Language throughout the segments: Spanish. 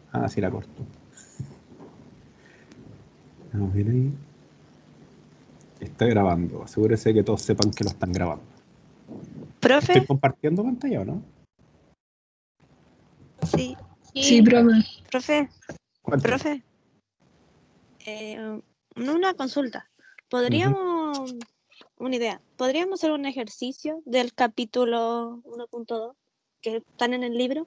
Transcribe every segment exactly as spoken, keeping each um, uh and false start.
Ah, sí la corto. Vamos bien ahí. Está grabando. Asegúrese que todos sepan que lo están grabando. ¿Estoy ¿Profe? compartiendo pantalla o no? Sí. Sí, profe. Profe, Cuéntame. profe. Eh, una consulta. Ujú. ¿Podríamos, una idea, ¿podríamos hacer un ejercicio del capítulo uno punto dos que están en el libro?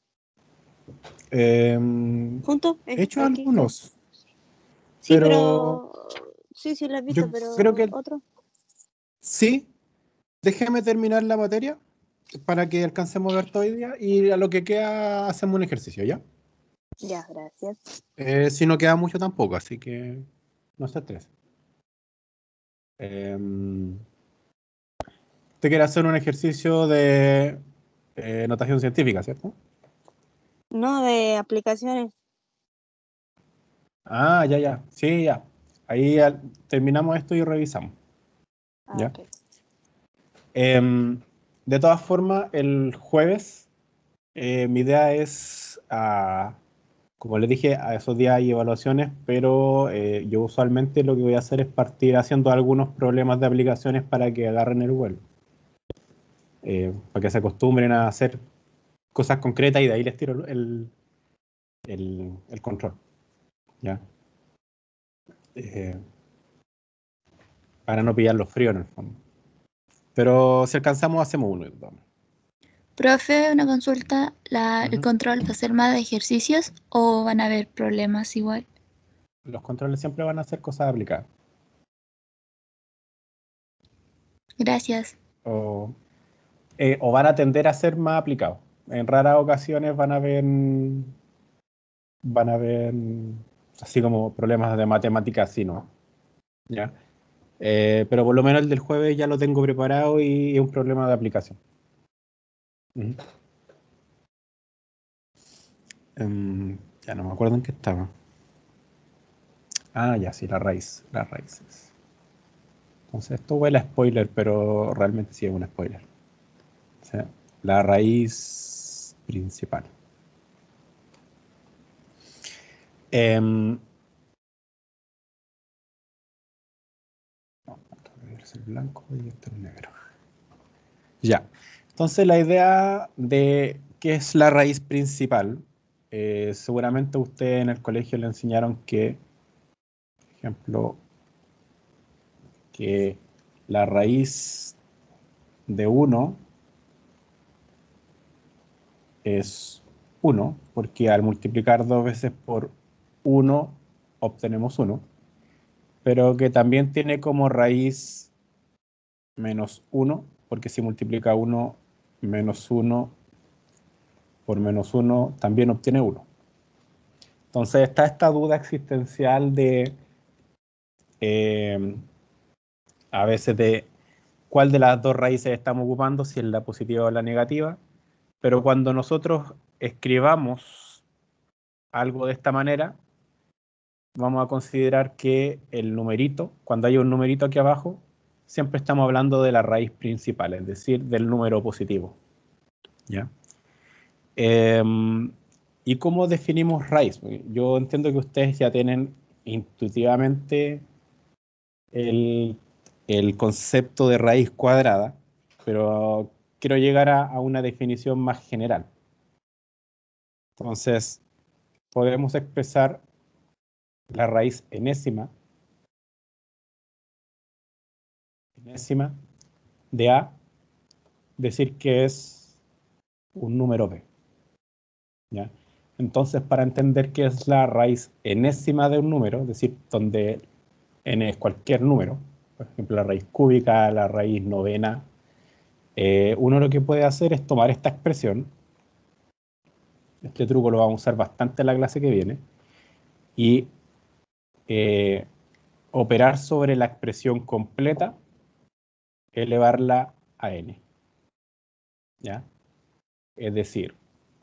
Em, ¿Juntos? he Eh, hecho aquí. algunos, Sí, pero pero... Sí, sí, lo he yo visto, creo pero que otro. sí. Déjeme terminar la materia para que alcancemos a ver todo el día y a lo que queda hacemos un ejercicio, ¿ya? Ya, gracias. Eh, si no queda mucho tampoco, así que no se estrese. Em, Usted quiere hacer un ejercicio de eh, notación científica, ¿cierto? No, de aplicaciones. Ah, ya, ya. Sí, ya. Ahí al- terminamos esto y revisamos, Ah, ¿ya? ok. Em, de todas formas, el jueves eh, mi idea es, ah, como les dije, a esos días hay evaluaciones, pero eh, yo usualmente lo que voy a hacer es partir haciendo algunos problemas de aplicaciones para que agarren el vuelo, eh, para que se acostumbren a hacer cosas concretas y de ahí les tiro el, el, el control, ¿ya? Eh, para no pillar los fríos en el fondo. Pero si alcanzamos, hacemos uno. Profe, una consulta. La, ¿el Ujú. control va a ser más de ejercicios o van a haber problemas igual? Los controles siempre van a hacer cosas aplicadas. Gracias. O, eh, o van a tender a ser más aplicados. En raras ocasiones van a haber, van a haber así como problemas de matemáticas, así, ¿no? ¿Ya? Eh, pero por lo menos el del jueves ya lo tengo preparado y es un problema de aplicación. Ujú. Em, ya no me acuerdo en qué estaba. Ah, ya, sí, la raíz, las raíces. Entonces, esto huele a spoiler, pero realmente sí es un spoiler. O sea, la raíz principal. Em, no, esto es el blanco y esto es el negro. Ya. Entonces, la idea de qué es la raíz principal, eh, seguramente usted en el colegio le enseñaron que, por ejemplo, que la raíz de uno es uno, porque al multiplicar dos veces por uno obtenemos uno, pero que también tiene como raíz menos uno, porque si multiplica uno menos uno por menos uno también obtiene uno. Entonces está esta duda existencial de eh, a veces de cuál de las dos raíces estamos ocupando, si es la positiva o la negativa, pero cuando nosotros escribamos algo de esta manera, vamos a considerar que el numerito, cuando hay un numerito aquí abajo, siempre estamos hablando de la raíz principal, es decir, del número positivo. ¿Ya? Eh, ¿Y cómo definimos raíz? Yo entiendo que ustedes ya tienen intuitivamente el, el concepto de raíz cuadrada, pero quiero llegar a, a una definición más general. Entonces, podemos expresar la raíz enésima, enésima de A, decir que es un número B. ¿Ya? Entonces, para entender qué es la raíz enésima de un número, es decir, donde n es cualquier número, por ejemplo, la raíz cúbica, la raíz novena, eh, uno lo que puede hacer es tomar esta expresión, este truco lo vamos a usar bastante en la clase que viene, y eh, operar sobre la expresión completa, elevarla a n. ¿Ya? Es decir,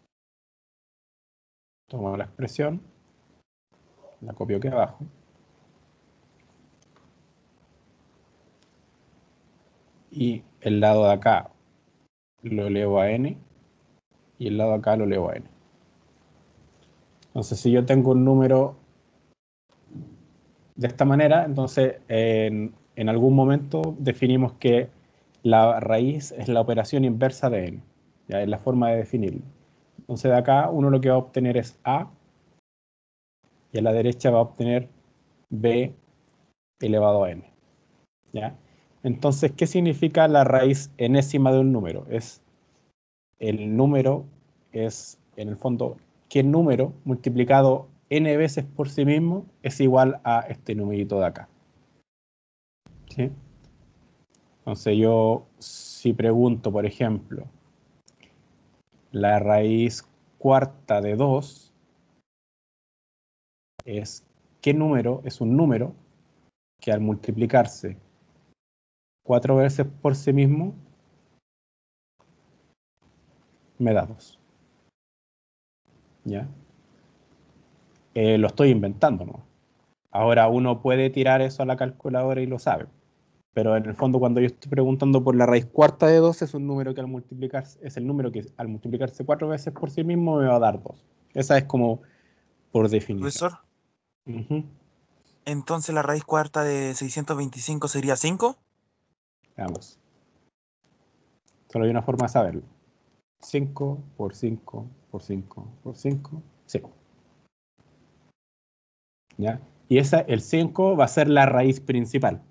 tomo la expresión, la copio aquí abajo, y el lado de acá lo elevo a n, y el lado de acá lo elevo a n. Entonces, si yo tengo un número de esta manera, entonces en, en algún momento definimos que la raíz es la operación inversa de n. Ya es la forma de definirlo. Entonces de acá uno lo que va a obtener es a, y a la derecha va a obtener b elevado a n. ¿Ya? Entonces, ¿qué significa la raíz enésima de un número? Es el número, es en el fondo, ¿qué número multiplicado n veces por sí mismo es igual a este numerito de acá? ¿Sí? Entonces yo, si pregunto, por ejemplo, la raíz cuarta de dos es qué número, es un número que al multiplicarse cuatro veces por sí mismo me da dos. ¿Ya? Eh, lo estoy inventando, ¿no? Ahora uno puede tirar eso a la calculadora y lo sabe. Pero en el fondo, cuando yo estoy preguntando por la raíz cuarta de dos, es un número que al multiplicarse, es el número que al multiplicarse cuatro veces por sí mismo me va a dar dos. Esa es como por definición. Profesor, Uh-huh. entonces la raíz cuarta de seiscientos veinticinco sería cinco. Veamos. Solo hay una forma de saberlo. cinco por cinco por cinco por cinco, sí. ¿Ya? Y esa, el cinco va a ser la raíz principal.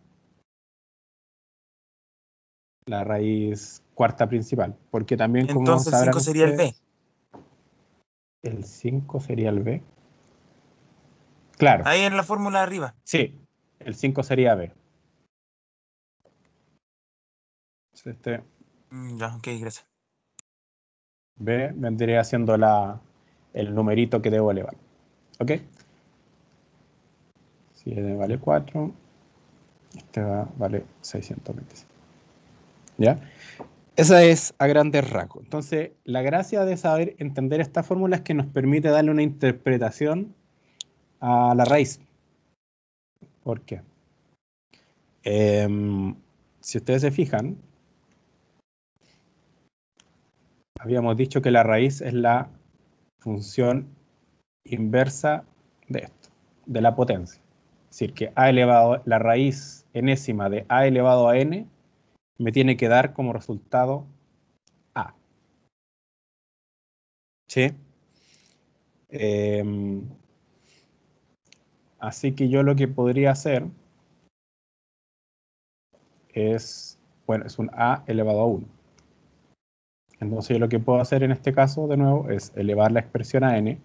La raíz cuarta principal. Porque también, como Entonces el sabrán cinco sería el B. ustedes, el cinco sería el B. Claro, Ahí en la fórmula de arriba. sí. El cinco sería B. Este Mm, ya, ok, gracias. B vendría siendo la, el numerito que debo elevar. ¿Ok? Si este vale cuatro, este va, vale seiscientos veinticinco. ¿Ya? Esa es a grandes rasgos. Entonces, la gracia de saber entender esta fórmula es que nos permite darle una interpretación a la raíz. ¿Por qué? Eh, si ustedes se fijan, habíamos dicho que la raíz es la función inversa de esto, de la potencia. Es decir, que a elevado, la raíz enésima de a elevado a n me tiene que dar como resultado a. ¿Sí? Eh, así que yo lo que podría hacer es, bueno, es un a elevado a uno. Entonces yo lo que puedo hacer en este caso, de nuevo, es elevar la expresión a n,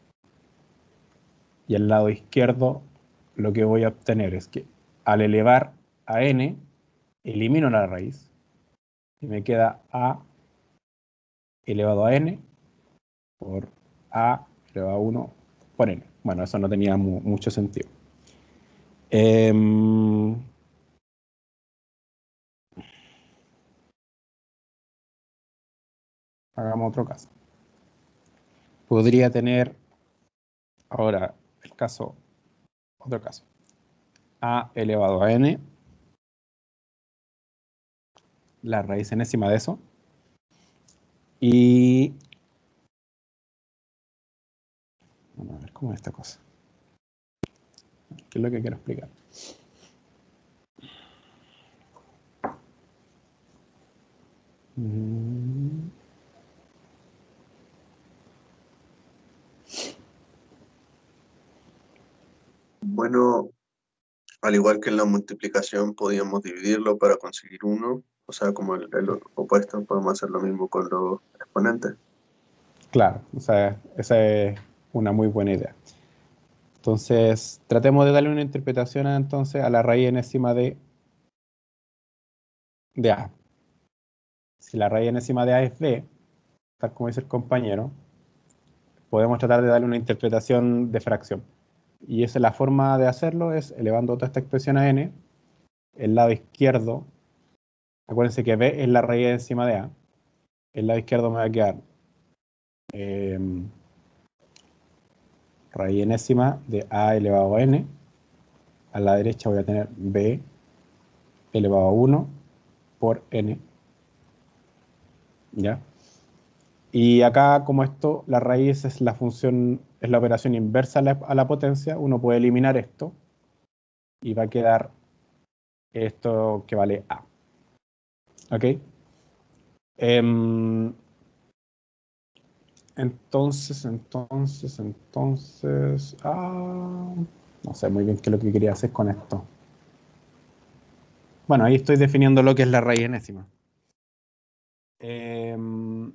y al lado izquierdo lo que voy a obtener es que al elevar a n, elimino la raíz, y me queda a elevado a n por a elevado a uno por n. Bueno, eso no tenía mu mucho sentido. Eh, hagamos otro caso. Podría tener ahora el caso, otro caso. A elevado a n, la raíz enésima de eso, y vamos a ver cómo es esta cosa. ¿Qué es lo que quiero explicar? Mm. Bueno, al igual que en la multiplicación podíamos dividirlo para conseguir uno, o sea, como el, el opuesto, podemos hacer lo mismo con los exponentes. Claro, o sea, esa es una muy buena idea. Entonces, tratemos de darle una interpretación entonces a la raíz enésima de, de A. Si la raíz enésima de A es B, tal como dice el compañero, podemos tratar de darle una interpretación de fracción. Y esa es la forma de hacerlo, es elevando toda esta expresión a n, el lado izquierdo, acuérdense que B es la raíz encima de A, el lado izquierdo me va a quedar eh, raíz enésima de A elevado a n, a la derecha voy a tener B elevado a uno por n, ¿ya? Y acá, como esto, la raíz es la función, es la operación inversa a la, a la potencia, uno puede eliminar esto y va a quedar esto que vale A. ¿Ok? Em, entonces, entonces, entonces... Ah, no sé muy bien qué es lo que quería hacer con esto. Bueno, ahí estoy definiendo lo que es la raíz enésima. Em,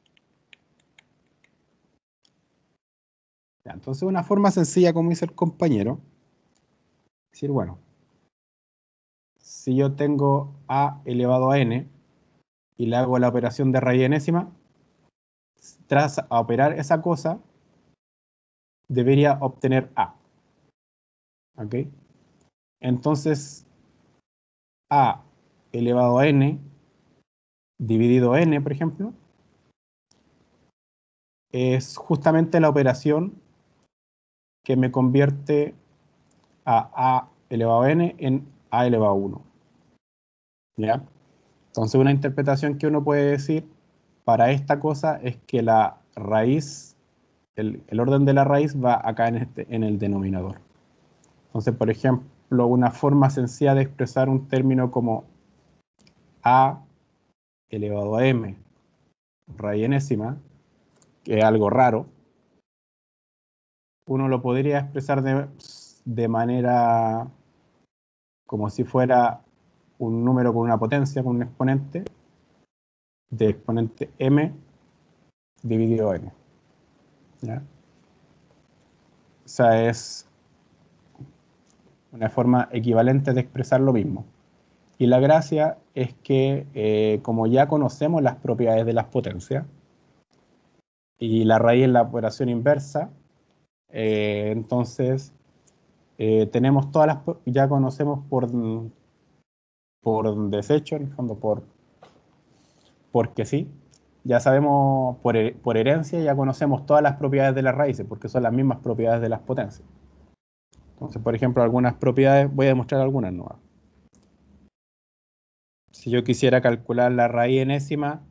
ya, entonces, una forma sencilla, como dice el compañero, es decir, bueno, si yo tengo A elevado a N y le hago la operación de raíz enésima, tras a operar esa cosa, debería obtener A. ¿Ok? Entonces, A elevado a N dividido N, por ejemplo, es justamente la operación que me convierte a A elevado a N en A elevado a uno. ¿Ya? Entonces, una interpretación que uno puede decir para esta cosa es que la raíz, el, el orden de la raíz va acá en, este, en el denominador. Entonces, por ejemplo, una forma sencilla de expresar un término como A elevado a M raíz enésima, que es algo raro, uno lo podría expresar de, de manera como si fuera un número con una potencia, con un exponente, de exponente M dividido N. ¿Ya? O sea, es una forma equivalente de expresar lo mismo. Y la gracia es que, eh, como ya conocemos las propiedades de las potencias, y la raíz es la operación inversa, eh, entonces eh, tenemos todas las, ya conocemos por, por desecho, en el fondo, por, porque sí, ya sabemos por, por herencia, ya conocemos todas las propiedades de las raíces, porque son las mismas propiedades de las potencias. Entonces, por ejemplo, algunas propiedades, voy a demostrar algunas nuevas. Si yo quisiera calcular la raíz enésima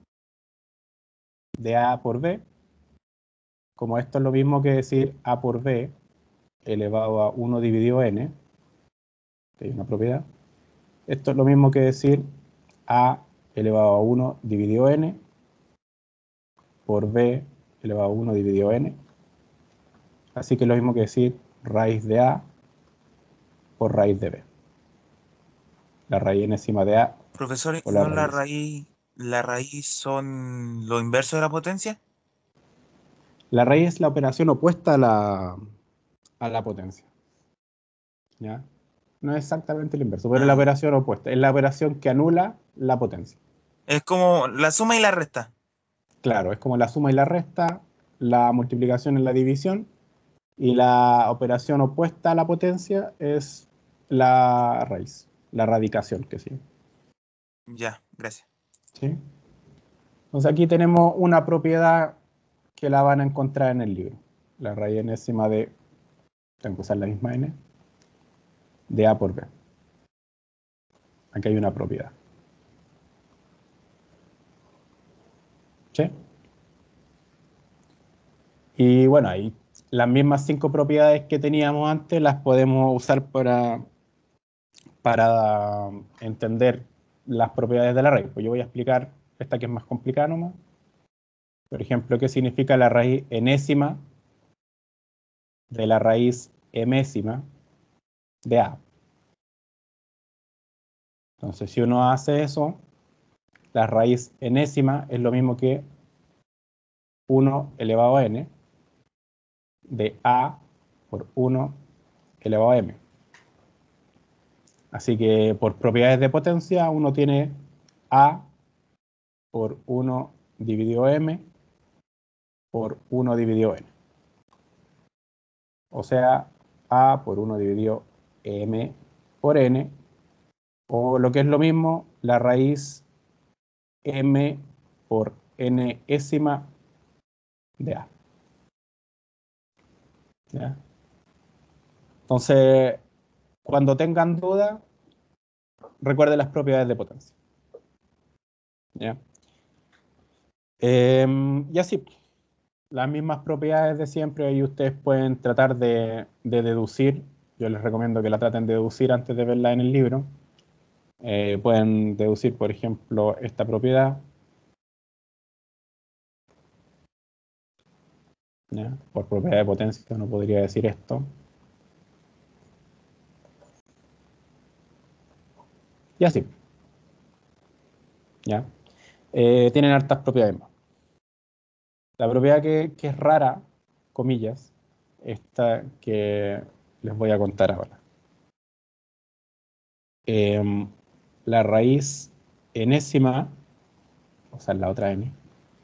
de A por B, como esto es lo mismo que decir A por B elevado a uno dividido N, que hay una propiedad, esto es lo mismo que decir A elevado a uno dividido N por B elevado a uno dividido N. Así que es lo mismo que decir raíz de A por raíz de B. La raíz enésima de A Profesor, o ¿y la no la raíz. raíz, la raíz son lo inverso de la potencia? La raíz es la operación opuesta a la, a la potencia. ¿Ya? No es exactamente lo inverso, pero es la Ah, ya. operación opuesta. Es la operación que anula la potencia. Es como la suma y la resta. Claro, es como la suma y la resta, la multiplicación y la división, y la operación opuesta a la potencia es la raíz, la radicación, que sí. Ya, gracias. ¿Sí? Entonces aquí tenemos una propiedad que la van a encontrar en el libro. La raíz enésima de, tengo que usar la misma n, de A por B. Aquí hay una propiedad. ¿Sí? Y bueno, ahí las mismas cinco propiedades que teníamos antes las podemos usar para, para entender las propiedades de la raíz. Pues yo voy a explicar esta que es más complicada nomás. Por ejemplo, ¿qué significa la raíz enésima de la raíz emésima de A? Entonces, si uno hace eso, la raíz enésima es lo mismo que uno elevado a n de A por uno elevado a m. Así que por propiedades de potencia uno tiene A por uno dividido m por uno dividido n. O sea, A por uno dividido m por n, o lo que es lo mismo, la raíz m por n-ésima de A. ¿Ya? Entonces, cuando tengan duda, recuerden las propiedades de potencia. ¿Ya? Eh, y así, las mismas propiedades de siempre, y ustedes pueden tratar de, de deducir. Yo les recomiendo que la traten de deducir antes de verla en el libro. Eh, pueden deducir, por ejemplo, esta propiedad. ¿Ya? Por propiedad de potencia uno podría decir esto. Y así. ¿Ya? Eh, tienen hartas propiedades más. La propiedad que, que es rara, comillas, esta que les voy a contar ahora. Eh, la raíz enésima, o sea, la otra n,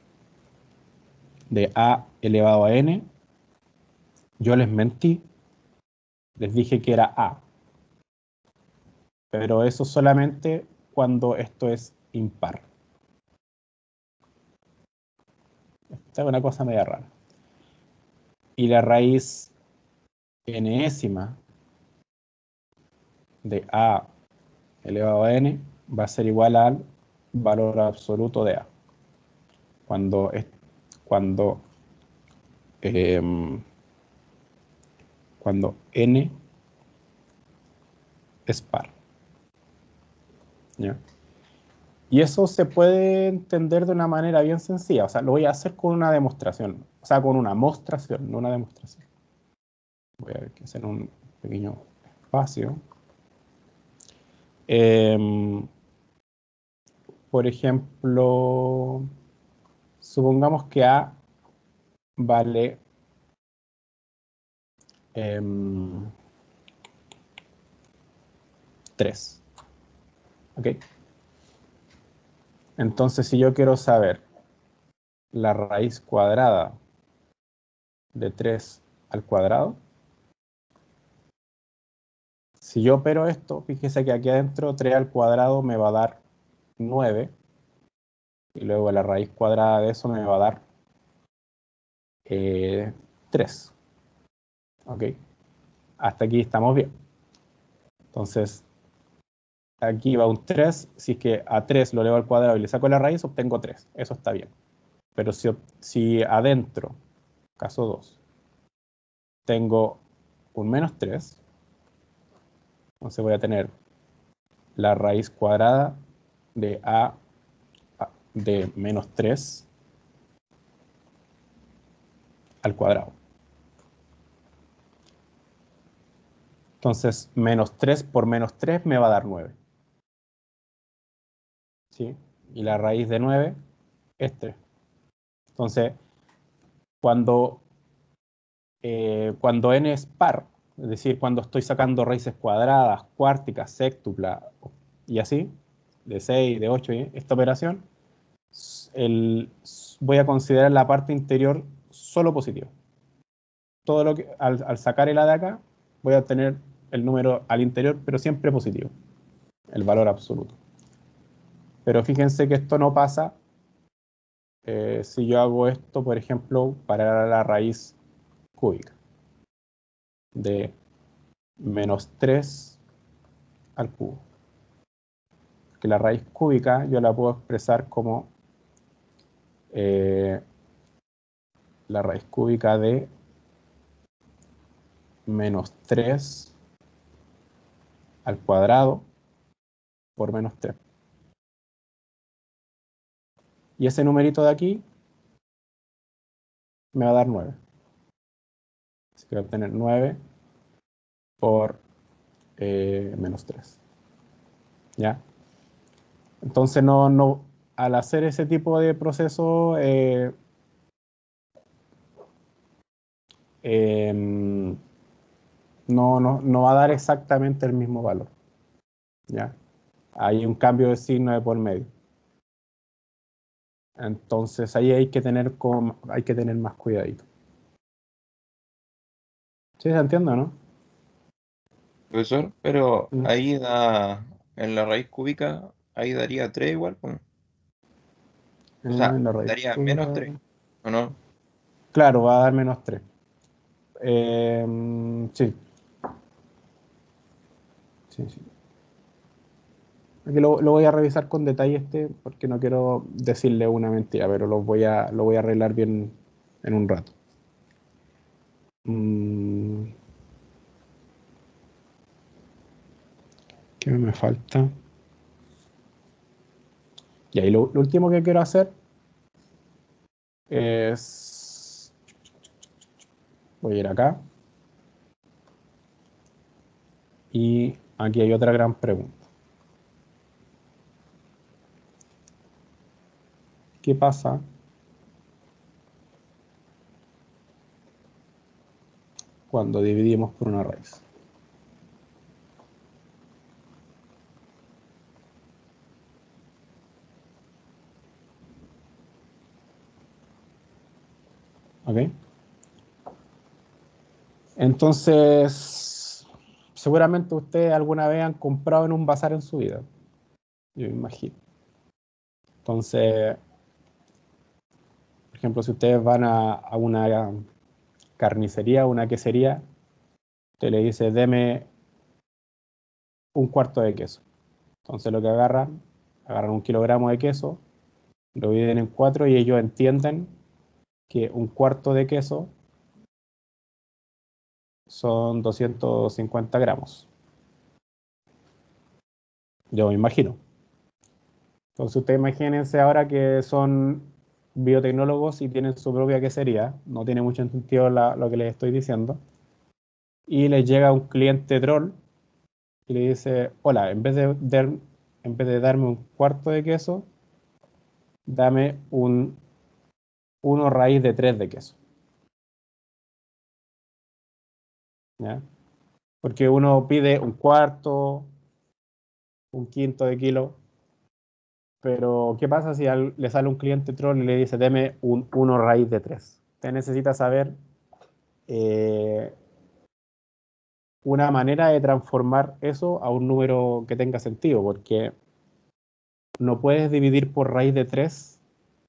de a elevado a n, yo les mentí, les dije que era a, pero eso solamente cuando esto es impar. Esta es una cosa media rara. Y la raíz enésima de a elevado a n va a ser igual al valor absoluto de a. Cuando, es, cuando, eh, cuando n es par. ¿Ya? Y eso se puede entender de una manera bien sencilla. O sea, lo voy a hacer con una demostración. O sea, con una mostración, no una demostración. Voy a hacer un pequeño espacio. Eh, por ejemplo, supongamos que A vale eh, tres. ¿Ok? Entonces, si yo quiero saber la raíz cuadrada de tres al cuadrado, si yo opero esto, fíjese que aquí adentro tres al cuadrado me va a dar nueve, y luego la raíz cuadrada de eso me va a dar eh, tres. ¿Ok? Hasta aquí estamos bien. Entonces, aquí va un tres. Si es que a tres lo elevo al cuadrado y le saco la raíz, obtengo tres. Eso está bien. Pero si, si adentro, caso dos, tengo un menos tres, entonces voy a tener la raíz cuadrada de a de menos tres al cuadrado. Entonces, menos tres por menos tres me va a dar nueve. ¿Sí? Y la raíz de nueve es tres. Entonces, cuando, eh, cuando n es par, es decir, cuando estoy sacando raíces cuadradas, cuárticas, séctuplas y así, de seis, de ocho, ¿eh? Esta operación, el, voy a considerar la parte interior solo positiva. Todo lo que, al, al sacar el a de acá, voy a obtener el número al interior, pero siempre positivo, el valor absoluto. Pero fíjense que esto no pasa eh, si yo hago esto, por ejemplo, para la raíz cúbica de menos tres al cubo. Que la raíz cúbica yo la puedo expresar como eh, la raíz cúbica de menos tres al cuadrado por menos tres. Y ese numerito de aquí me va a dar nueve. Así que voy a obtener nueve por eh, menos tres. ¿Ya? Entonces, no, no, al hacer ese tipo de proceso, eh, eh, no, no, no va a dar exactamente el mismo valor. ¿Ya? Hay un cambio de signo de por medio. Entonces ahí hay que tener, con, hay que tener más cuidadito. ¿Sí se entiende o no? Profesor, pero Mm. ahí da, en la raíz cúbica, ahí daría tres igual, pues. O sea, Eh, la raíz daría menos cúbica. tres, ¿o no? Claro, va a dar menos tres. Eh, sí. Sí, sí. Aquí lo, lo voy a revisar con detalle este, porque no quiero decirle una mentira, pero lo voy a, lo voy a arreglar bien en un rato. Mm. ¿Qué me falta? Y ahí lo, lo último que quiero hacer es... Voy a ir acá. Y aquí hay otra gran pregunta. ¿Qué pasa cuando dividimos por una raíz? ¿Ok? Entonces, seguramente ustedes alguna vez han comprado en un bazar en su vida. Yo me imagino. Entonces, por ejemplo, si ustedes van a, a una carnicería, una quesería, usted le dice, deme un cuarto de queso. Entonces lo que agarran, agarran un kilogramo de queso, lo dividen en cuatro y ellos entienden que un cuarto de queso son doscientos cincuenta gramos. Yo me imagino. Entonces ustedes imagínense ahora que son biotecnólogos y tienen su propia quesería, no tiene mucho sentido la, lo que les estoy diciendo, y les llega un cliente troll y le dice, hola, en vez de, de, en vez de darme un cuarto de queso, dame un uno raíz de tres de queso. ¿Ya? Porque uno pide un cuarto, un quinto de kilo, pero ¿qué pasa si al, le sale un cliente troll y le dice, deme un uno raíz de tres? Usted necesita saber eh, una manera de transformar eso a un número que tenga sentido, porque no puedes dividir por raíz de tres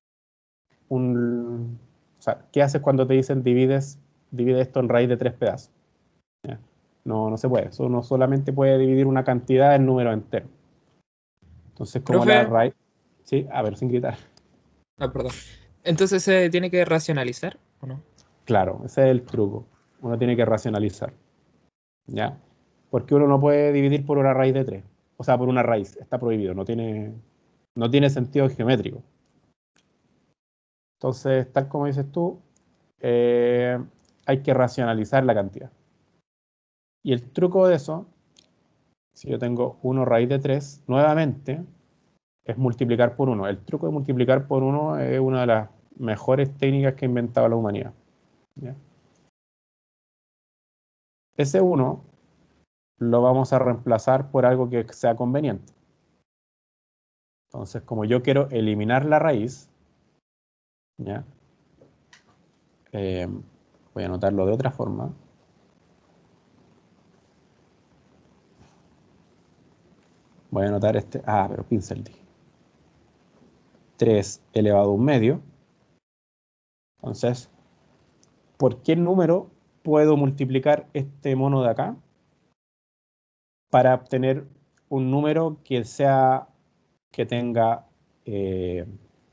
un... O sea, ¿qué haces cuando te dicen divides, divide esto en raíz de tres pedazos? ¿Ya? No, no se puede. Eso uno solamente puede dividir una cantidad en número entero. Entonces, como la Profe, raíz... Sí, a ver, sin gritar. ah, perdón. Entonces se tiene que racionalizar, ¿o no? Claro, ese es el truco. Uno tiene que racionalizar. ¿Ya? Porque uno no puede dividir por una raíz de tres. O sea, por una raíz. Está prohibido. No tiene, no tiene sentido geométrico. Entonces, tal como dices tú, eh, hay que racionalizar la cantidad. Y el truco de eso, si yo tengo uno raíz de tres, nuevamente, es multiplicar por uno. El truco de multiplicar por uno es una de las mejores técnicas que ha inventado la humanidad. ¿Ya? Ese uno lo vamos a reemplazar por algo que sea conveniente. Entonces, como yo quiero eliminar la raíz, ¿ya? Eh, voy a anotarlo de otra forma. Voy a anotar este... Ah, pero pincel dije. tres elevado a un medio. Entonces, ¿por qué número puedo multiplicar este mono de acá para obtener un número que sea, que tenga eh,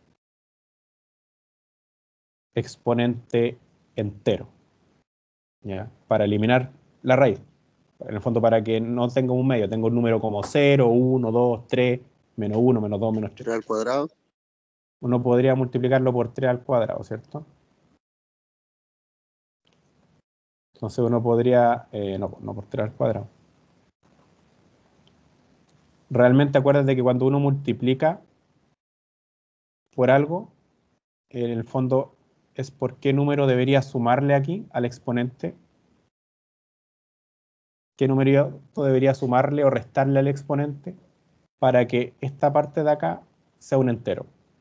exponente entero? ¿Ya? Para eliminar la raíz. En el fondo, para que no tenga un medio, tenga un número como cero, uno, dos, tres, menos uno, menos dos, menos tres. tres al cuadrado. Uno podría multiplicarlo por tres al cuadrado, ¿cierto? Entonces uno podría, eh, no, no por tres al cuadrado. Realmente acuérdate que cuando uno multiplica por algo, en el fondo es por qué número debería sumarle aquí al exponente, qué número debería sumarle o restarle al exponente para que esta parte de acá sea un entero.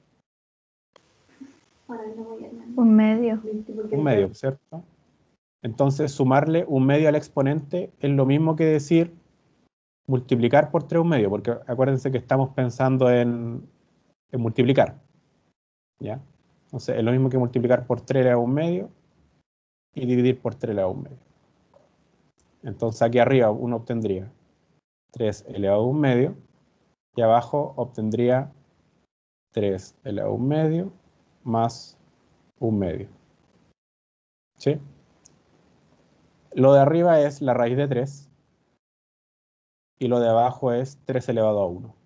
Un medio. Un medio, ¿cierto? Entonces sumarle un medio al exponente es lo mismo que decir multiplicar por tres un medio, porque acuérdense que estamos pensando en, en multiplicar. ¿Ya? Entonces es lo mismo que multiplicar por tres elevado a un medio y dividir por tres elevado a un medio. Entonces aquí arriba uno obtendría tres elevado a un medio y abajo obtendría tres elevado a un medio más un medio. ¿Sí? Lo de arriba es la raíz de tres y lo de abajo es tres elevado a uno.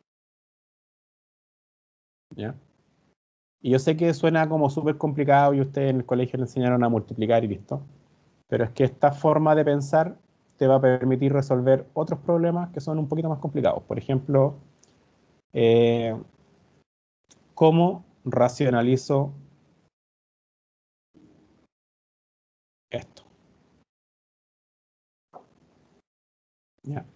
¿Ya? Y yo sé que suena como súper complicado y ustedes en el colegio le enseñaron a multiplicar y listo, pero es que esta forma de pensar te va a permitir resolver otros problemas que son un poquito más complicados. Por ejemplo, eh, ¿cómo racionalizo esto? ¿Ya?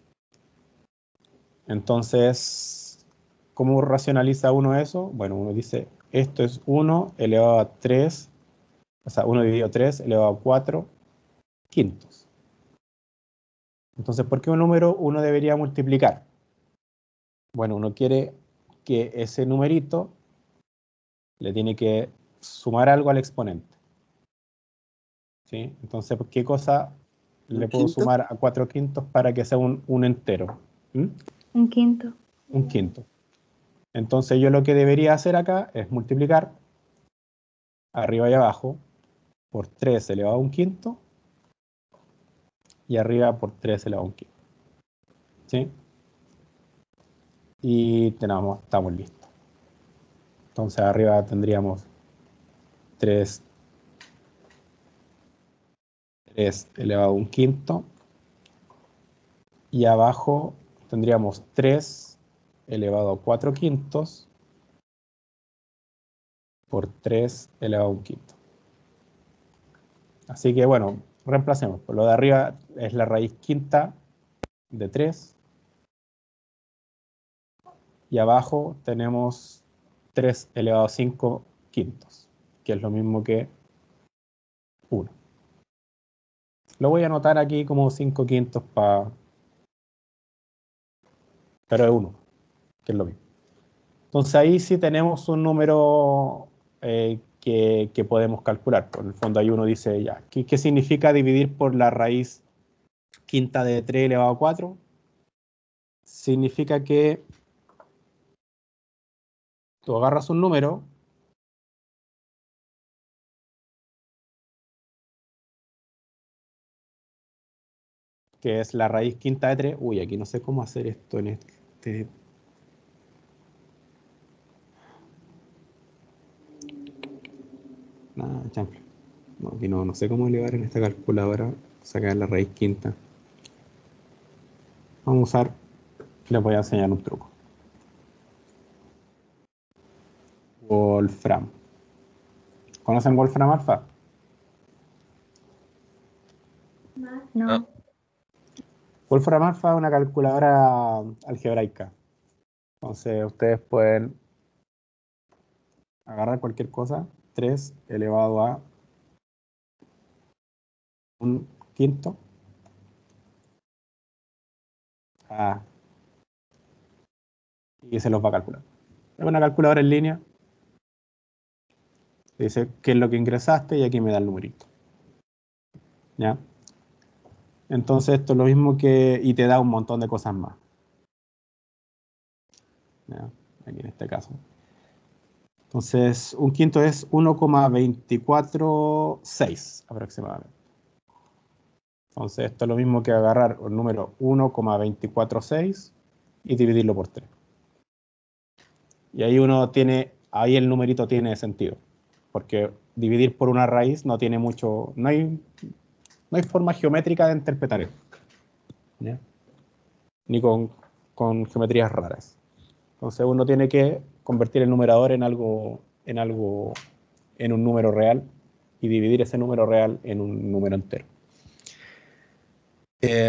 Entonces, ¿cómo racionaliza uno eso? Bueno, uno dice, esto es uno elevado a tres, o sea, uno dividido tres elevado a cuatro quintos. Entonces, ¿por qué un número uno debería multiplicar? Bueno, uno quiere que ese numerito le tiene que sumar algo al exponente. ¿Sí? Entonces, ¿qué cosa ¿Un le puedo quinto? sumar a cuatro quintos para que sea un, un entero? ¿Mm? Un quinto. Un quinto. Entonces, yo lo que debería hacer acá es multiplicar arriba y abajo por tres elevado a un quinto y arriba por tres elevado a un quinto. ¿Sí? Y tenemos, estamos listos. Entonces, arriba tendríamos tres, tres elevado a un quinto y abajo tendríamos tres elevado a cuatro quintos por tres elevado a un quinto. Así que bueno, reemplacemos. Por lo de arriba es la raíz quinta de tres y abajo tenemos tres elevado a cinco quintos, que es lo mismo que uno. Lo voy a anotar aquí como cinco quintos para... pero es uno, que es lo mismo. Entonces ahí sí tenemos un número eh, que, que podemos calcular. Por el fondo ahí uno dice ya, ¿qué, qué significa dividir por la raíz quinta de tres elevado a cuatro? Significa que tú agarras un número que es la raíz quinta de tres. Uy, aquí no sé cómo hacer esto en este... Nada, chanfle. No, aquí no, no sé cómo elevar en esta calculadora, sacar la raíz quinta. Vamos a usar, les voy a enseñar un truco. Wolfram. ¿Conocen Wolfram Alpha? No. Wolfram Alpha es una calculadora algebraica. Entonces ustedes pueden agarrar cualquier cosa, tres elevado a un quinto. Ah, y se los va a calcular. Es una calculadora en línea. Dice qué es lo que ingresaste y aquí me da el numerito. ¿Ya? Entonces esto es lo mismo que... y te da un montón de cosas más. ¿Ya? Aquí en este caso. Entonces, un quinto es uno coma veinticuatro seis aproximadamente. Entonces, esto es lo mismo que agarrar un número uno coma veinticuatro seis y dividirlo por tres. Y ahí uno tiene, ahí el numerito tiene sentido. Porque dividir por una raíz no tiene mucho, no hay, no hay forma geométrica de interpretar eso. ¿Ya? Ni con, con geometrías raras. Entonces uno tiene que convertir el numerador en algo, en algo, en un número real y dividir ese número real en un número entero. Eh,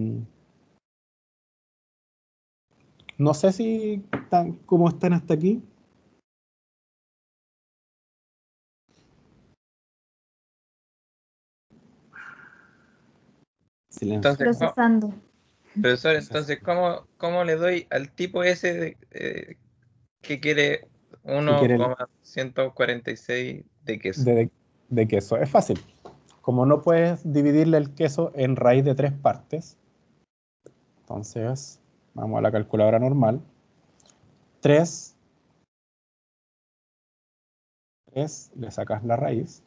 no sé si están, cómo están hasta aquí. Silencio. Entonces, ¿cómo- Procesando. profesor, entonces, ¿cómo, cómo le doy al tipo ese de, eh, que quiere ¿Qué quiere uno el- coma ciento cuarenta y seis de queso? de, de queso? Es fácil. Como no puedes dividirle el queso en raíz de tres partes, entonces Vamos a la calculadora normal. tres, tres, le sacas la raíz.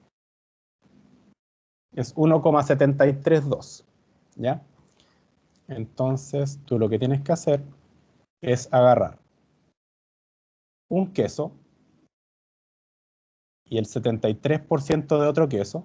Es uno coma setenta y tres dos, ¿ya? Entonces, tú lo que tienes que hacer es agarrar un queso y el setenta y tres por ciento de otro queso,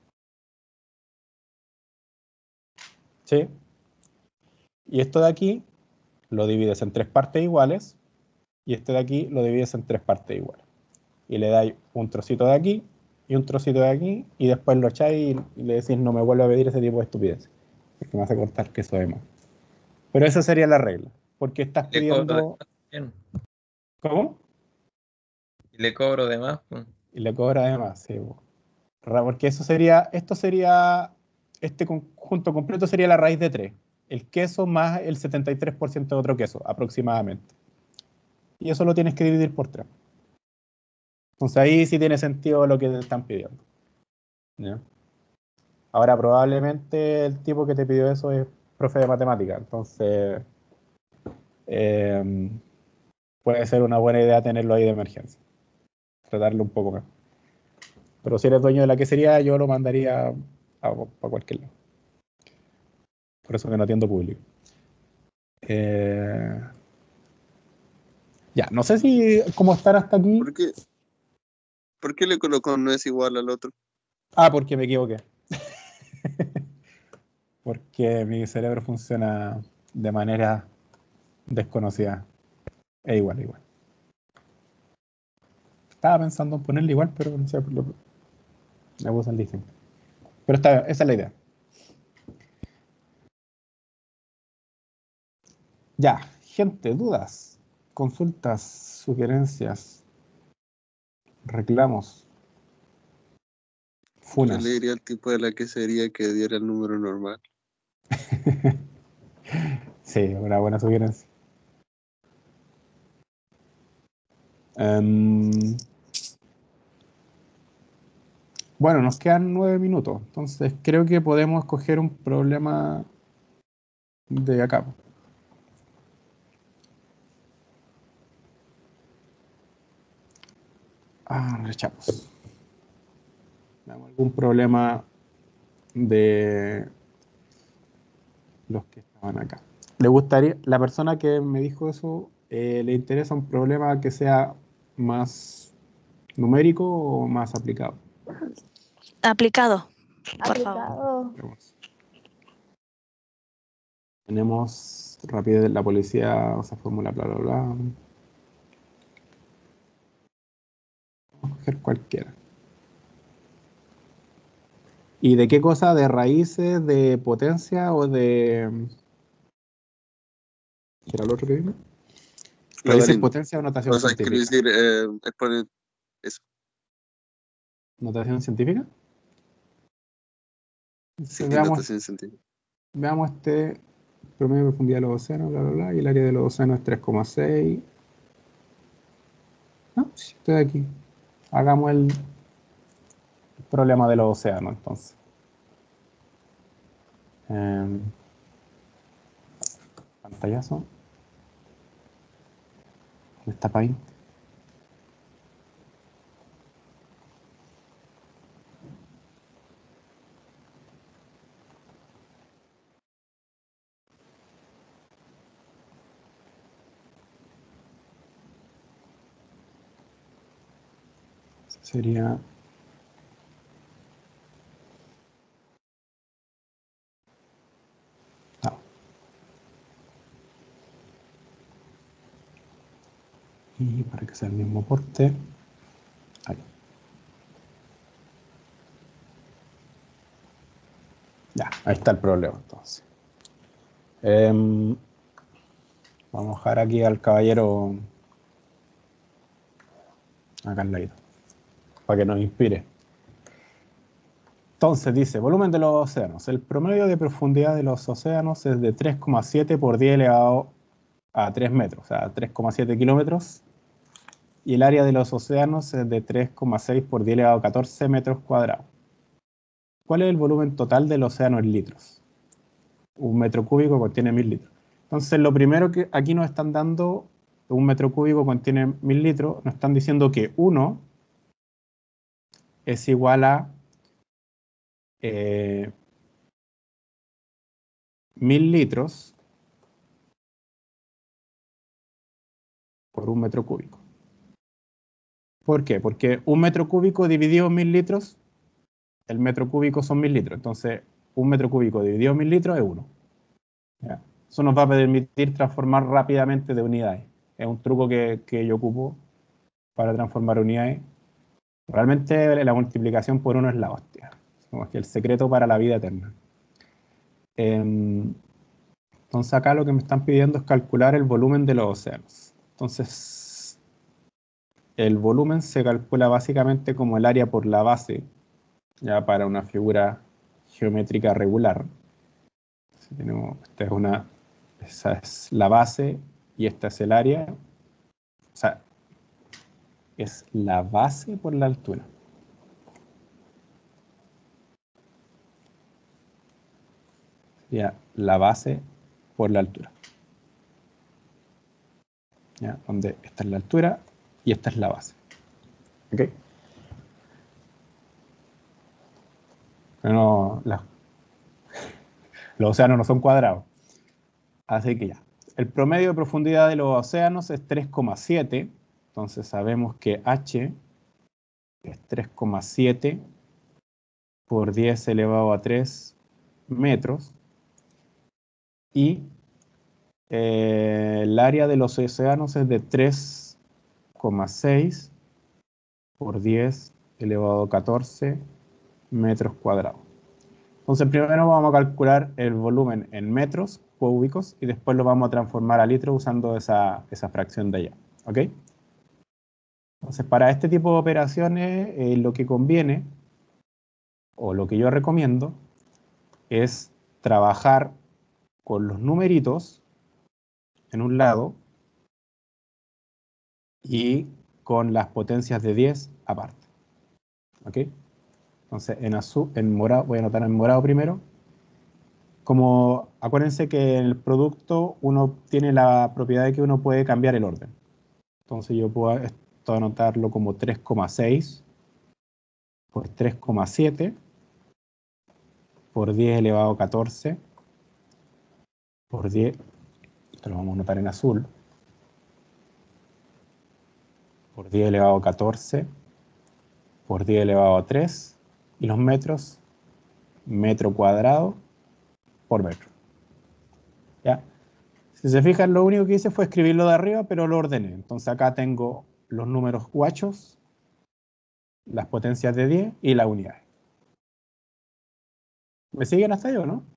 ¿sí? Y esto de aquí lo divides en tres partes iguales y este de aquí lo divides en tres partes iguales. Y le dais un trocito de aquí y un trocito de aquí y después lo echáis y le decís no me vuelvo a pedir ese tipo de estupidez porque me hace cortar queso de más. Pero esa sería la regla, porque estás Le cobro de pidiendo... más también. ¿Cómo? Y le cobro de más, pues. Y le cobra además, sí, po. Ra- porque eso sería, esto sería, este conjunto completo sería la raíz de tres. El queso más el setenta y tres por ciento de otro queso, aproximadamente. Y eso lo tienes que dividir por tres. Entonces ahí sí tiene sentido lo que te están pidiendo. ¿Ya? Ahora probablemente el tipo que te pidió eso es profe de matemática, entonces eh, puede ser una buena idea tenerlo ahí de emergencia. Tratarlo un poco mejor. Pero si eres dueño de la quesería, yo lo mandaría a, a cualquier lado. Por eso que no atiendo público. Eh, ya, no sé si cómo estar hasta aquí. ¿Por qué? ¿Por qué le colocó no es igual al otro? Ah, porque me equivoqué. Porque mi cerebro funciona de manera desconocida. Es igual, igual. Estaba pensando en ponerle igual, pero no sé, lo, me puse en distinto. Pero está, esa es la idea. Ya, gente, dudas, consultas, sugerencias, reclamos, Yo funas. le diría al tipo de la quesería que diera el número normal. Sí, una buena sugerencia. Um, bueno, nos quedan nueve minutos, entonces creo que podemos coger un problema de acá. Ah, rechazos. Algún problema de los que estaban acá. ¿Le gustaría, la persona que me dijo eso, eh, le interesa un problema que sea más numérico o más aplicado? Aplicado, por favor. Aplicado. Veamos. Tenemos rapidez de la policía, o sea, fórmula, bla, bla, bla. Vamos a coger cualquiera. ¿Y de qué cosa? ¿De raíces, de potencia o de... ¿Qué era lo otro que vimos? Raíces, Logaritmo. potencia o notación O sea, quiero científica. decir, eh, exponen eso. ¿Notación científica? Sí, Entonces, veamos, notación científica. veamos este promedio de profundidad de los océanos, bla, bla, bla, y el área de los océanos es tres coma seis. No, sí, estoy aquí. Hagamos el problema de los océanos, entonces. Eh, pantallazo. ¿Dónde está Paint? Sería... No. Y para que sea el mismo porte. Ahí. Ya, ahí está el problema, entonces. Eh, vamos a dejar aquí al caballero acá al lado, para que nos inspire. Entonces dice, volumen de los océanos. El promedio de profundidad de los océanos es de tres coma siete por diez elevado a tres metros, o sea, tres coma siete kilómetros. Y el área de los océanos es de tres coma seis por diez elevado a catorce metros cuadrados. ¿Cuál es el volumen total del océano en litros? Un metro cúbico contiene mil litros. Entonces, lo primero que aquí nos están dando, un metro cúbico contiene mil litros, nos están diciendo que uno es igual a eh, mil litros por un metro cúbico. ¿Por qué? Porque un metro cúbico dividido en mil litros, el metro cúbico son mil litros. Entonces, un metro cúbico dividido en mil litros es uno. ¿Ya? Eso nos va a permitir transformar rápidamente de unidades. Es un truco que, que yo ocupo para transformar unidades. Realmente la multiplicación por uno es la hostia. Como que el secreto para la vida eterna. Eh, entonces acá lo que me están pidiendo es calcular el volumen de los océanos. Entonces, el volumen se calcula básicamente como el área por la base, ya para una figura geométrica regular. Entonces, tenemos, esta es una, esa es la base y esta es el área. O sea, es la base por la altura. Ya, la base por la altura. ¿Ya? Donde esta es la altura y esta es la base. ¿Ok? Pero no, la, los océanos no son cuadrados. Así que ya. El promedio de profundidad de los océanos es tres coma siete. Entonces sabemos que H es tres coma siete por diez elevado a tres metros. Y eh, el área de los océanos es de tres coma seis por diez elevado a catorce metros cuadrados. Entonces primero vamos a calcular el volumen en metros cúbicos y después lo vamos a transformar a litros usando esa, esa fracción de allá. ¿Ok? Entonces para este tipo de operaciones eh, lo que conviene o lo que yo recomiendo es trabajar con los numeritos en un lado y con las potencias de diez aparte. ¿Ok? Entonces en azul, en morado, voy a anotar en morado primero. Como acuérdense que en el producto uno tiene la propiedad de que uno puede cambiar el orden. Entonces yo puedo esto anotarlo como tres coma seis por tres coma siete por diez elevado a catorce por diez, esto lo vamos a anotar en azul, por diez elevado a catorce por diez elevado a tres, y los metros, metro cuadrado por metro. ¿Ya? Si se fijan, lo único que hice fue escribirlo de arriba, pero lo ordené. Entonces acá tengo los números guachos, las potencias de diez y las unidades. ¿Me siguen hasta ahí o no?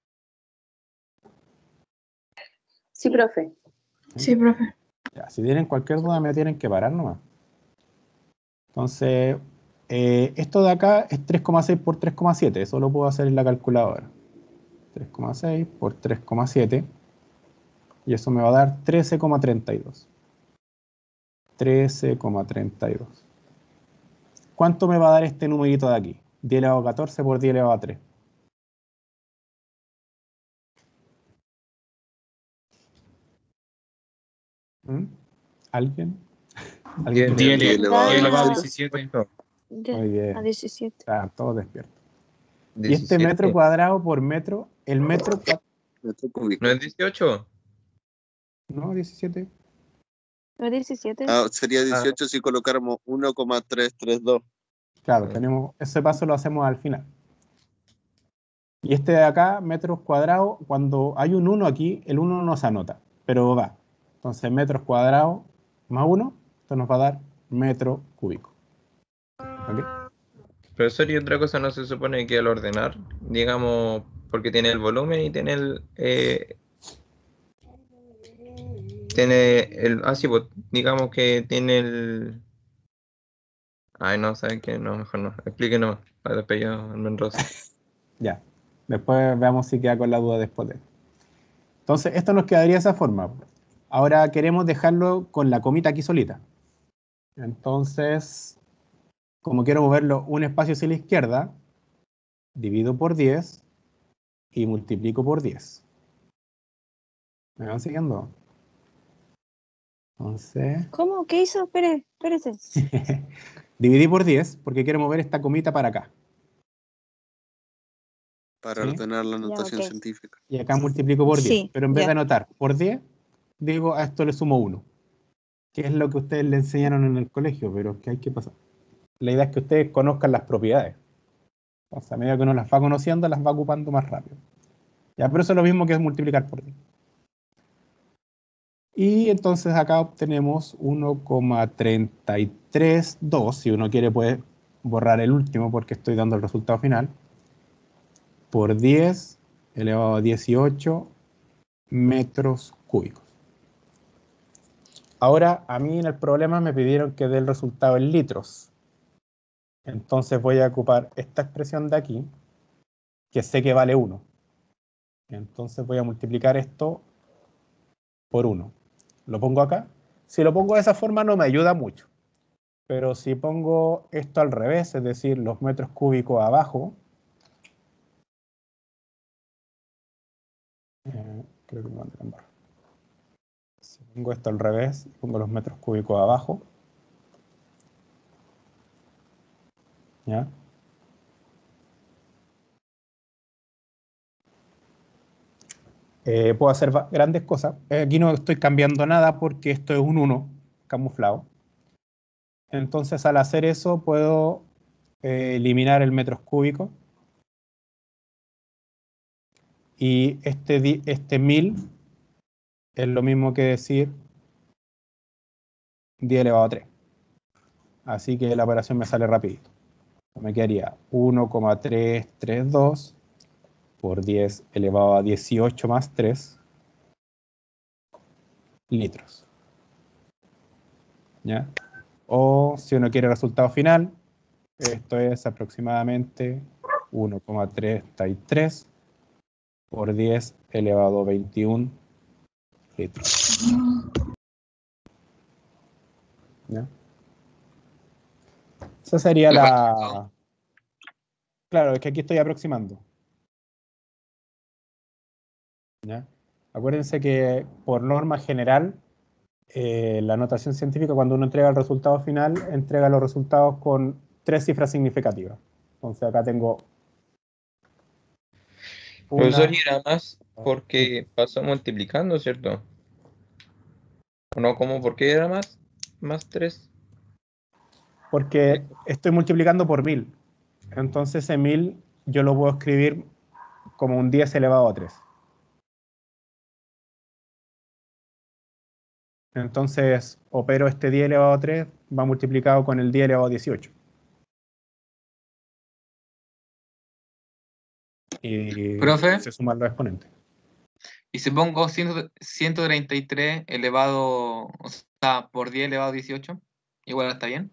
Sí, profe. Sí, profe. Ya, si tienen cualquier duda me tienen que parar nomás. Entonces, eh, esto de acá es tres coma seis por tres coma siete. Eso lo puedo hacer en la calculadora. tres coma seis por tres coma siete. Y eso me va a dar trece coma treinta y dos. trece coma treinta y dos. ¿Cuánto me va a dar este numerito de aquí? diez elevado a catorce por diez elevado a tres. ¿Mm? ¿Alguien? ¿Alguien diez quiere? elevado a Da diecisiete. de- Muy bien. a diecisiete. Están todos despiertos. Y este diecisiete. metro cuadrado por metro, el metro cua- Metro cúbico. ¿No es dieciocho? no, diecisiete. ¿No es diecisiete? Ah, sería dieciocho si colocáramos uno coma trescientos treinta y dos. Claro, Sí. tenemos, ese paso lo hacemos al final. Y este de acá, metros cuadrados, cuando hay un uno aquí, el uno no se anota, pero va. Entonces, metros cuadrados más uno, esto nos va a dar metro cúbico. ¿Ok? Profesor, y otra cosa, no se supone que al ordenar, digamos, porque tiene el volumen y tiene el... eh, tiene el... Ah, sí, pues, digamos que tiene el... Ay, no, ¿saben qué? No, mejor no. Explíquenos, para después yo me enroso. Ya. Después veamos si queda con la duda después de esto. Entonces, esto nos quedaría de esa forma. Ahora queremos dejarlo con la comita aquí solita. Entonces, como quiero moverlo un espacio hacia la izquierda, divido por diez y multiplico por diez. ¿Me van siguiendo? Entonces, ¿Cómo? ¿Qué hizo? Espere, espérese. dividí por diez porque quiero mover esta comita para acá. Para ¿Sí? ordenar la Ya, notación ok. científica. Y acá multiplico por diez. Sí, Pero en vez ya. de anotar por diez, digo a esto le sumo uno. Que es lo que ustedes le enseñaron en el colegio, pero que hay que pasar. La idea es que ustedes conozcan las propiedades. O sea, a medida que uno las va conociendo, las va ocupando más rápido. Ya, pero eso es lo mismo que es multiplicar por diez. Y entonces acá obtenemos uno coma treinta y tres dos. Si uno quiere puede borrar el último porque estoy dando el resultado final. Por diez elevado a dieciocho metros cúbicos. Ahora, a mí en el problema me pidieron que dé el resultado en litros. Entonces voy a ocupar esta expresión de aquí, que sé que vale uno. Entonces voy a multiplicar esto por uno. Lo pongo acá. Si lo pongo de esa forma no me ayuda mucho. Pero si pongo esto al revés, es decir, los metros cúbicos abajo, eh, creo que me van a cambiar. Si pongo esto al revés, pongo los metros cúbicos abajo, ¿ya? Eh, puedo hacer grandes cosas. Eh, aquí no estoy cambiando nada porque esto es un uno camuflado. Entonces al hacer eso puedo eh, eliminar el metros cúbicos. Y este, este mil es lo mismo que decir diez elevado a tres. Así que la operación me sale rapidito. Me quedaría uno coma trescientos treinta y dos por diez elevado a dieciocho más tres litros. ¿Ya? O si uno quiere resultado final, esto es aproximadamente uno coma treinta y tres por diez elevado a veintiuno litros. ¿Ya? Esa sería la... Claro, es que aquí estoy aproximando. ¿Ya? Acuérdense que por norma general, eh, la notación científica, cuando uno entrega el resultado final, entrega los resultados con tres cifras significativas. Entonces acá tengo Profesor, una... y era más porque pasó multiplicando, ¿cierto? ¿O no? ¿Cómo? ¿Por qué era más? Más tres. Porque estoy multiplicando por mil. Entonces ese mil yo lo puedo escribir como un diez elevado a tres. Entonces opero este diez elevado a tres, va multiplicado con el diez elevado a dieciocho. Y Profe, se suman los exponentes. y si pongo ciento ciento treinta y tres elevado, o sea, por diez elevado a dieciocho, igual está bien.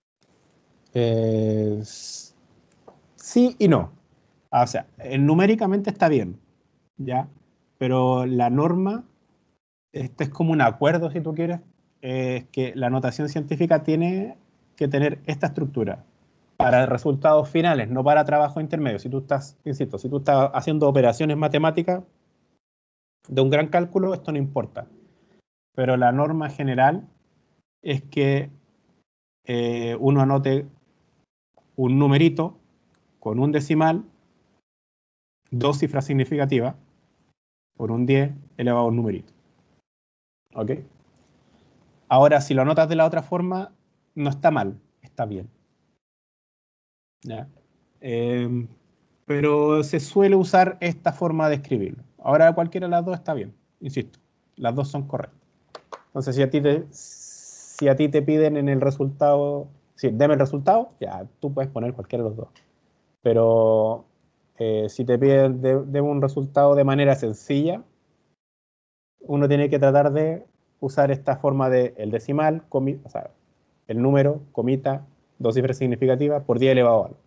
Eh, sí y no. Ah, o sea, eh, numéricamente está bien, ¿ya? Pero la norma, este es como un acuerdo, si tú quieres, es que la notación científica tiene que tener esta estructura para resultados finales, no para trabajo intermedio. Si tú estás, insisto, si tú estás haciendo operaciones matemáticas de un gran cálculo, esto no importa. Pero la norma general es que eh, uno anote un numerito con un decimal, dos cifras significativas, por un diez elevado a un numerito. ¿Ok? Ahora, si lo anotas de la otra forma, no está mal, está bien. ¿Ya? Eh, pero se suele usar esta forma de escribirlo. Ahora cualquiera de las dos está bien, insisto, las dos son correctas. Entonces, si a ti te, si a ti te piden en el resultado, sí, deme el resultado, ya, tú puedes poner cualquiera de los dos. Pero eh, si te piden de, de un resultado de manera sencilla, uno tiene que tratar de usar esta forma de el decimal, comi, o sea, el número, comita, dos cifras significativas por diez elevado a algo.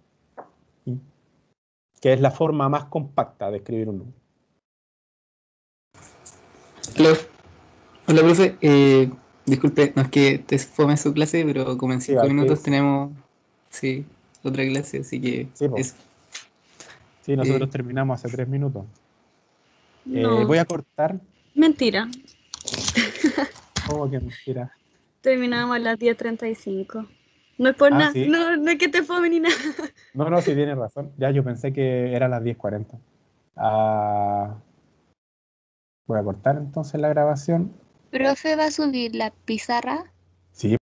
Que es la forma más compacta de escribir un número. Hola, hola profe. Eh, disculpe, no es que te fome su clase, pero como en Sí, cinco al minutos quiz. tenemos, sí, otra clase, así que Sí, po. eso. Sí, nosotros Eh, terminamos hace tres minutos. Eh, No, voy a cortar. Mentira. ¿Cómo que mentira? Terminábamos a las diez treinta y cinco. No es por Ah, nada. ¿sí? No, no es que te fome ni nada. No, no, sí tienes razón. Ya yo pensé que era las diez cuarenta. Ah, voy a cortar entonces la grabación. ¿Profe va a subir la pizarra? Sí,